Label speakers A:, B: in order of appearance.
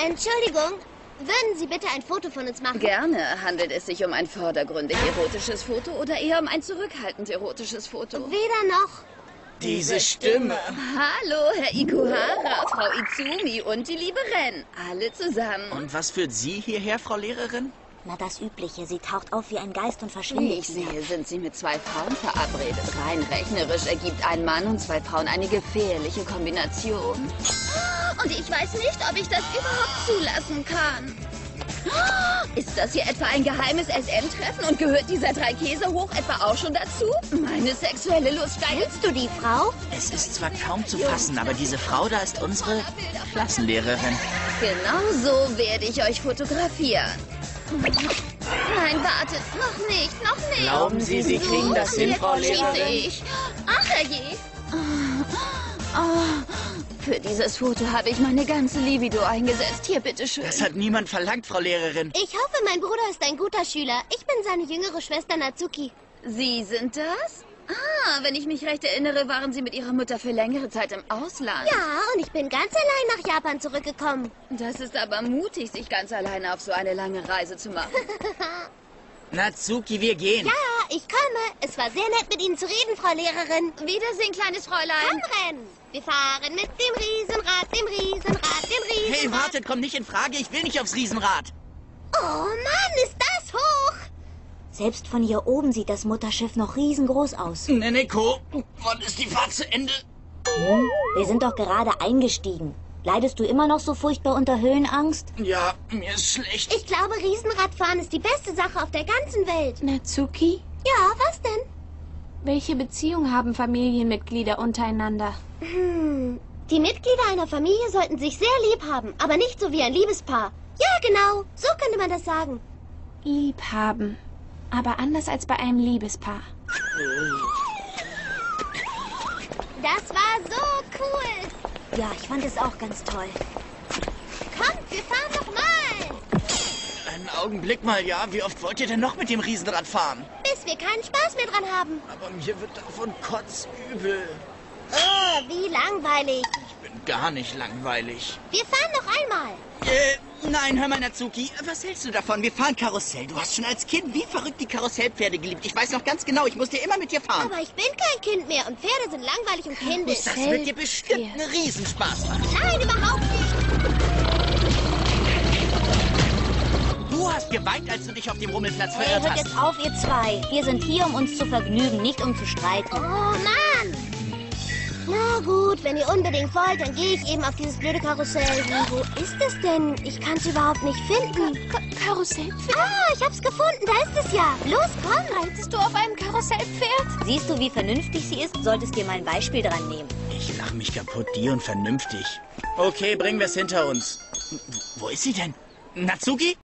A: Entschuldigung, würden Sie bitte ein Foto von uns machen?
B: Gerne. Handelt es sich um ein vordergründig erotisches Foto oder eher um ein zurückhaltend erotisches Foto?
A: Weder noch.
C: Diese Stimme.
B: Hallo, Herr Ikuhara, Frau Izumi und die liebe Ren. Alle zusammen.
C: Und was führt Sie hierher, Frau Lehrerin?
D: Na, das Übliche. Sie taucht auf wie ein Geist und verschwindet
B: Wie ich
D: wieder.
B: sehe, sind Sie mit 2 Frauen verabredet. Rein rechnerisch ergibt ein Mann und 2 Frauen eine gefährliche Kombination. Und ich weiß nicht, ob ich das überhaupt zulassen kann. Ist das hier etwa ein geheimes SM-Treffen und gehört dieser 3 Käse hoch etwa auch schon dazu? Meine sexuelle Lust steigt.
A: Kennst du die Frau?
C: Es ist zwar kaum zu fassen, aber diese Frau da ist unsere Klassenlehrerin.
B: Genau so werde ich euch fotografieren. Nein, wartet, noch nicht, noch nicht.
C: Glauben Sie, Sie kriegen das hin, Frau
B: Jetzt schieße
C: Lehrerin?
B: ich. Ach, herrje. Für dieses Foto habe ich meine ganze Libido eingesetzt. Hier, bitteschön.
C: Das hat niemand verlangt, Frau Lehrerin.
A: Ich hoffe, mein Bruder ist ein guter Schüler. Ich bin seine jüngere Schwester Natsuki.
B: Sie sind das? Wenn ich mich recht erinnere, waren Sie mit Ihrer Mutter für längere Zeit im Ausland.
A: Ja, und ich bin ganz allein nach Japan zurückgekommen.
B: Das ist aber mutig, sich ganz alleine auf so eine lange Reise zu machen.
C: Natsuki, wir gehen.
A: Ja, ich komme. Es war sehr nett, mit Ihnen zu reden, Frau Lehrerin.
B: Wiedersehen, kleines Fräulein.
A: Komm, Ren. Wir fahren mit dem Riesenrad, dem Riesenrad, dem Riesenrad.
C: Hey, wartet, kommt nicht in Frage. Ich will nicht aufs Riesenrad.
A: Oh Mann, ist das hoch!
D: Selbst von hier oben sieht das Mutterschiff noch riesengroß aus.
C: Neneko, wann ist die Fahrt zu Ende?
D: Wir sind doch gerade eingestiegen. Leidest du immer noch so furchtbar unter Höhenangst?
C: Ja, mir ist schlecht.
A: Ich glaube, Riesenradfahren ist die beste Sache auf der ganzen Welt.
E: Natsuki,
A: Ja, was denn?
E: welche Beziehung haben Familienmitglieder untereinander?
A: Die Mitglieder einer Familie sollten sich sehr lieb haben, aber nicht so wie ein Liebespaar. Ja, genau. So könnte man das sagen.
E: Lieb haben. Aber anders als bei einem Liebespaar.
A: Das war so cool.
D: Ja, ich fand es auch ganz toll.
A: Kommt, wir fahren noch mal.
C: Einen Augenblick mal, ja. Wie oft wollt ihr denn noch mit dem Riesenrad fahren?
A: Bis wir keinen Spaß mehr dran haben.
C: Aber mir wird davon kotzübel.
A: Oh, wie langweilig.
C: Ich bin gar nicht langweilig.
A: Wir fahren noch einmal.
C: Nein, hör mal, Natsuki. Was hältst du davon? Wir fahren Karussell. Du hast schon als Kind wie verrückt die Karussellpferde geliebt. Ich weiß noch ganz genau, ich musste immer mit dir fahren.
A: Aber ich bin kein Kind mehr und Pferde sind langweilig und kindisch.
C: Das wird dir bestimmt einen Riesenspaß machen.
A: Nein, überhaupt nicht.
C: Du hast geweint, als du dich auf dem Rummelplatz
D: Hey,
C: verirrt
D: hört
C: hast.
D: jetzt auf, ihr zwei. Wir sind hier, um uns zu vergnügen, nicht um zu streiten.
A: Oh, Mann. Na gut, wenn ihr unbedingt wollt, dann gehe ich eben auf dieses blöde Karussell. Wo ist es denn? Ich kann es überhaupt nicht finden.
E: Karussellpferd?
A: Ah, ich hab's gefunden. Da ist es ja. Los, komm.
E: Reitest du auf einem Karussellpferd?
D: Siehst du, wie vernünftig sie ist? Solltest dir mal ein Beispiel dran nehmen.
C: Ich lache mich kaputt, die und vernünftig. Okay, bringen wir es hinter uns. Wo ist sie denn? Natsuki?